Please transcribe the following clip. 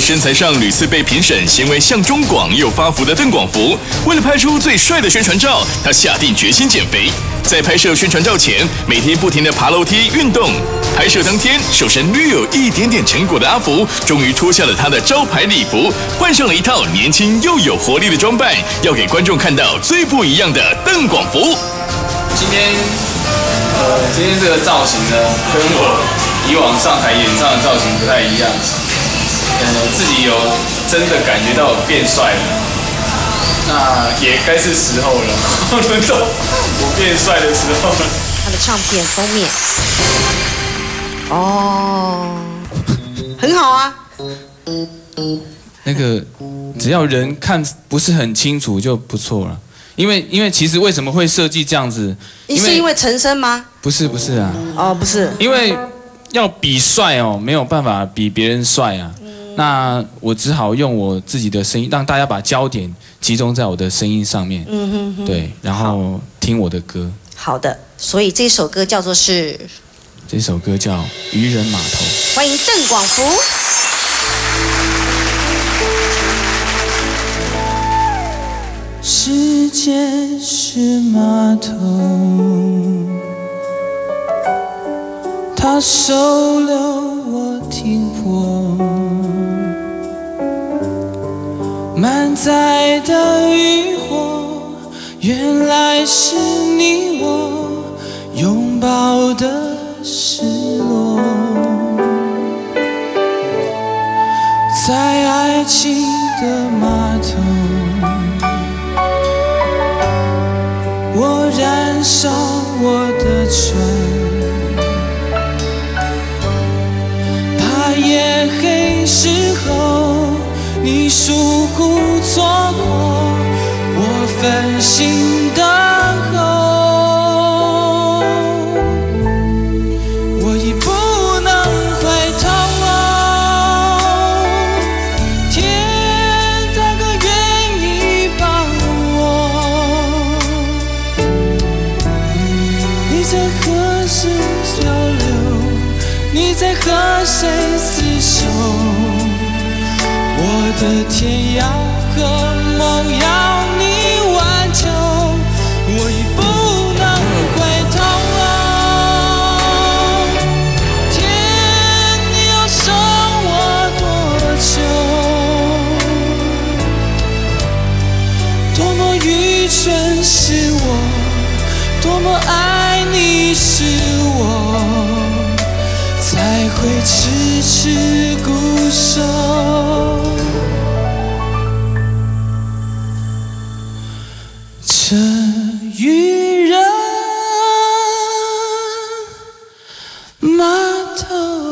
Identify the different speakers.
Speaker 1: 身材上屡次被评审嫌为像中广又发福的邓广福，为了拍出最帅的宣传照，他下定决心减肥。在拍摄宣传照前，每天不停地爬楼梯运动。拍摄当天，瘦身略有一点点成果的阿福，终于脱下了他的招牌礼服，换上了一套年轻又有活力的装扮，要给观众看到最不一样的邓广福。
Speaker 2: 今天这个造型呢，跟我以往上台演唱的造型不太一样。自己有真的感觉到变帅了，那也该是时候了，轮到我变帅的时候了。
Speaker 3: 他的唱片封面，哦，很好啊。
Speaker 4: 那个只要人看不是很清楚就不错了，因为其实为什么会设计这样子？
Speaker 3: 是因为陈升吗？
Speaker 4: 不是啊。
Speaker 3: 哦，不是。
Speaker 4: 因为要比帅哦，没有办法比别人帅啊。那我只好用我自己的声音，让大家把焦点集中在我的声音上面。对，然后听我的歌。
Speaker 3: 好的，所以这首歌叫做是？
Speaker 4: 这首歌叫《渔人码头》。
Speaker 3: 欢迎邓广福。
Speaker 5: 世界是码头，它收留我停泊，满载的渔火，原来是你我拥抱的失落，在爱情的码头，我燃烧我的船，怕夜黑时候你疏忽错过，我分心等候，我已不能回头哦，天大可愿意帮我，你在何时漂流，你在和谁厮守，我的天涯和梦要你挽救，我已不能回头哦，天，你要守我多久？多么愚蠢是我，多么爱你是我，才会痴痴固守。这渔人码头。